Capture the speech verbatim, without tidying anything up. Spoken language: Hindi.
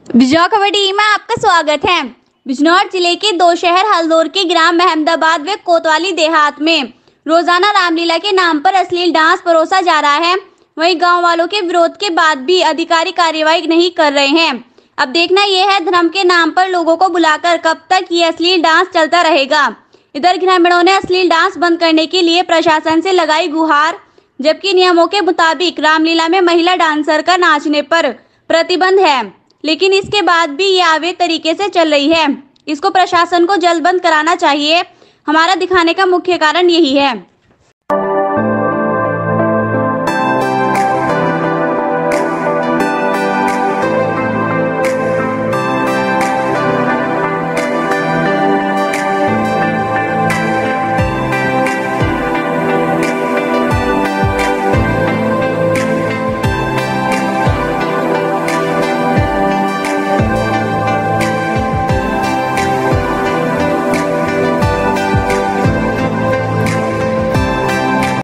बिजनौर कबड्डी में आपका स्वागत है। बिजनौर जिले के दो शहर हल्दौर के ग्राम अहमदाबाद व कोतवाली देहात में रोजाना रामलीला के नाम पर अश्लील डांस परोसा जा रहा है। वहीं गांव वालों के विरोध के बाद भी अधिकारी कार्रवाई नहीं कर रहे हैं। अब देखना यह है धर्म के नाम पर लोगों को बुलाकर कब तक ये अश्लील डांस चलता रहेगा। इधर ग्रामीणों ने अश्लील डांस बंद करने के लिए प्रशासन से लगाई गुहार, जबकि नियमों के मुताबिक रामलीला में महिला डांसर का नाचने पर प्रतिबंध है, लेकिन इसके बाद भी ये अवैध तरीके से चल रही है। इसको प्रशासन को जल्द बंद कराना चाहिए। हमारा दिखाने का मुख्य कारण यही है।